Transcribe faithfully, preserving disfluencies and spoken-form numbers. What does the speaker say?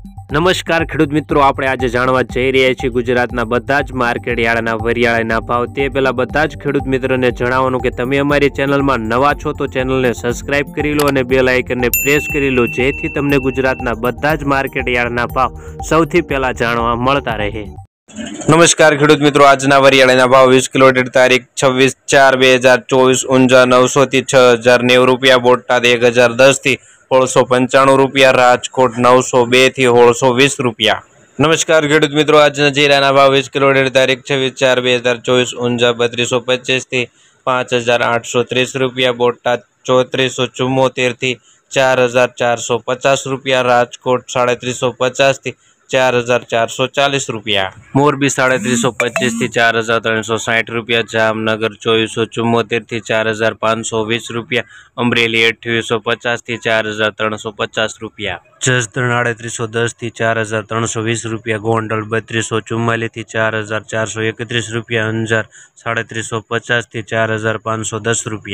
નમસ્કાર ખેડૂત મિત્રો, આપણે આજે જાણવા જઈ રહ્યા છીએ ગુજરાતના બધા જ માર્કેટ યાર્ડના વરિયાળીના ભાવ। તે પહેલા બધા જ ખેડૂત મિત્રોને જણાવવાનું કે તમે અમારી ચેનલમાં નવા છો તો ચેનલને સબસ્ક્રાઇબ કરી લો અને બેલ આઇકનને પ્રેસ કરી લો, જેથી તમને ગુજરાતના બધા જ માર્કેટ યાર્ડના ભાવ સૌથી પહેલા જાણવા મળતા રહે। નમસ્કાર ખેડૂત મિત્રો, આજના વરિયાળીના ભાવ વીસ કિલો દીઠ તારીખ છવ્વીસ ચાર બે હજાર ચોવીસ ઊંઝા નવસો થી છ હજાર નેવું રૂપિયા, બોટાદ એક હજાર દસ થી સોળસો પંચાણું રૂપિયા, રાજકોટ નવસો બે થી સોળસો વીસ રૂપિયા। નમસ્કાર ખેડૂત મિત્રો, આજના જીરાના ભાવ વીસ કિલો દીઠ તારીખ છવ્વીસ ચાર બે હજાર ચોવીસ ઊંઝા બત્રીસો પચીસ થી પાંચ હજાર આઠસો ત્રીસ રૂપિયા, બોટાદ ચોત્રીસો ચુમ્મોતેર થી ચાર હજાર ચારસો પચાસ રૂપિયા, રાજકોટ સાડત્રીસો પચાસ થી चार हजार चार सौ चालीस रुपया, मोरबी साढ़े तीन सौ पच्चीस थी चार हजार तीन सौ साठ रुपया, जामनगर चौबीस सौ चुम्मोतेर थी चार हजार पाँच सौ वीस रुपया, अमरेली अठावीस सौ पचास थी चार हजार तीन सौ पचास रुपया, जसदण अड़तीस सौ दस थी चार हजार तीन सौ वीस रुपया, गोंडल बत्रीस सौ चुम्मालीस थी चार हजार चार सौ एकत्रीस रुपया, अंजार साढ़े तीन सौ पचास थी चार हजार पाँच सौ दस रुपया।